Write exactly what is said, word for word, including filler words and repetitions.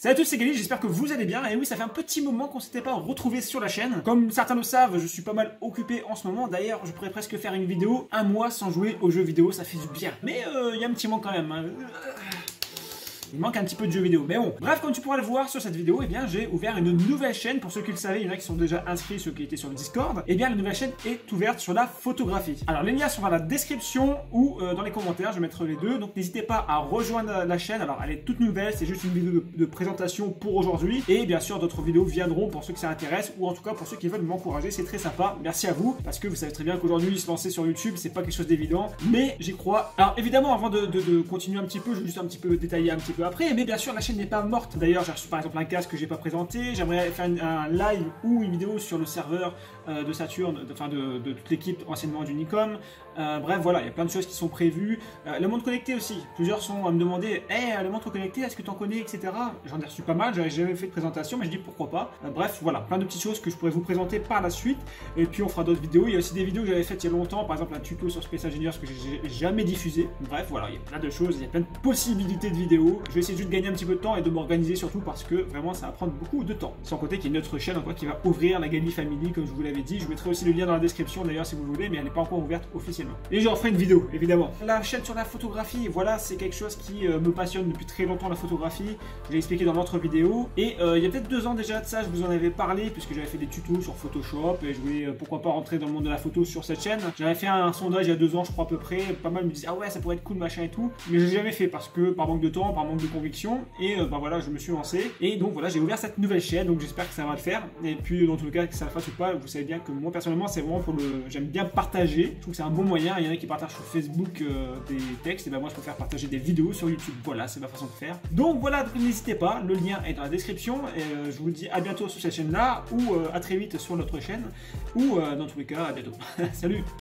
Salut à tous, c'est Gali, j'espère que vous allez bien. Et oui, ça fait un petit moment qu'on s'était pas retrouvé sur la chaîne. Comme certains le savent, je suis pas mal occupé en ce moment. D'ailleurs, je pourrais presque faire une vidéo un mois sans jouer aux jeux vidéo, ça fait du bien. Mais il euh, y a un petit manque quand même. Hein. Il manque un petit peu de jeux vidéo, mais bon. Bref, comme tu pourras le voir sur cette vidéo, eh bien, j'ai ouvert une nouvelle chaîne. Pour ceux qui le savaient, il y en a qui sont déjà inscrits, ceux qui étaient sur le Discord. Eh bien, la nouvelle chaîne est ouverte sur la photographie. Alors, les liens sont dans la description ou euh, dans les commentaires. Je vais mettre les deux. Donc, n'hésitez pas à rejoindre la chaîne. Alors, elle est toute nouvelle. C'est juste une vidéo de, de présentation pour aujourd'hui. Et bien sûr, d'autres vidéos viendront pour ceux que ça intéresse ou en tout cas pour ceux qui veulent m'encourager. C'est très sympa. Merci à vous parce que vous savez très bien qu'aujourd'hui, se lancer sur YouTube, c'est pas quelque chose d'évident. Mais j'y crois. Alors, évidemment, avant de, de, de continuer un petit peu, je vais juste un petit peu détailler un petit peu après. Mais bien sûr, la chaîne n'est pas morte. D'ailleurs, j'ai reçu par exemple un casque que j'ai pas présenté. J'aimerais faire une, un live ou une vidéo sur le serveur euh, de Saturn, enfin de, de, de toute l'équipe anciennement d'Unicom. Euh, bref, voilà, il y a plein de choses qui sont prévues. Euh, le monde connecté aussi. Plusieurs sont à me demander, hé, hey, le monde connecté, est-ce que tu en connais, et cetera. J'en ai reçu pas mal. J'avais jamais fait de présentation, mais je dis pourquoi pas. Euh, bref, voilà, plein de petites choses que je pourrais vous présenter par la suite. Et puis on fera d'autres vidéos. Il y a aussi des vidéos que j'avais faites il y a longtemps, par exemple un tuto sur Space Engineers que j'ai jamais diffusé. Bref, voilà, il y a plein de choses, il y a plein de possibilités de vidéos. Je vais essayer juste de gagner un petit peu de temps et de m'organiser surtout parce que vraiment ça va prendre beaucoup de temps. Sans compter qu'il y a une autre chaîne encore qui va ouvrir, la Gali Family, comme je vous l'avais dit. Je mettrai aussi le lien dans la description d'ailleurs si vous voulez, mais elle n'est pas encore ouverte officiellement. Et j'en ferai une vidéo évidemment. La chaîne sur la photographie, voilà, c'est quelque chose qui euh, me passionne depuis très longtemps, la photographie. Je l'ai expliqué dans l'autre vidéo. Et euh, il y a peut-être deux ans déjà de ça, je vous en avais parlé puisque j'avais fait des tutos sur Photoshop et je voulais euh, pourquoi pas rentrer dans le monde de la photo sur cette chaîne. J'avais fait un, un sondage il y a deux ans, je crois à peu près. Pas mal me disaient ah ouais ça pourrait être cool machin et tout, mais je l'ai jamais fait parce que par manque de temps, par manque de conviction. Et euh, bah voilà, je me suis lancé. Et donc voilà, j'ai ouvert cette nouvelle chaîne, donc j'espère que ça va le faire. Et puis dans tout le cas, que ça le fasse ou pas, vous savez bien que moi personnellement, c'est vraiment pour le. J'aime bien partager. Je trouve que c'est un bon moyen. Il y en a qui partagent sur Facebook euh, des textes, et ben moi je préfère partager des vidéos sur YouTube. Voilà, c'est ma façon de faire. Donc voilà, n'hésitez pas, le lien est dans la description. Et euh, je vous dis à bientôt sur cette chaîne-là, ou euh, à très vite sur notre chaîne, ou euh, dans tous les cas, à bientôt. Salut!